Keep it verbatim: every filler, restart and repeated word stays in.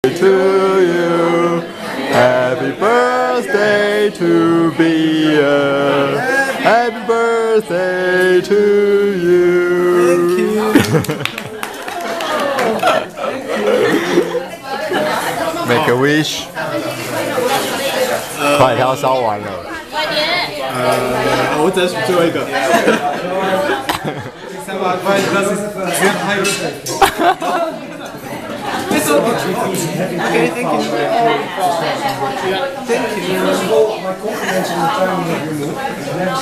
To you, happy birthday to be a happy birthday to you. Make a wish. 快条烧完了。 呃，我只能数最后一个。三百块，但是居然还有水。Okay, thank you. Thank you.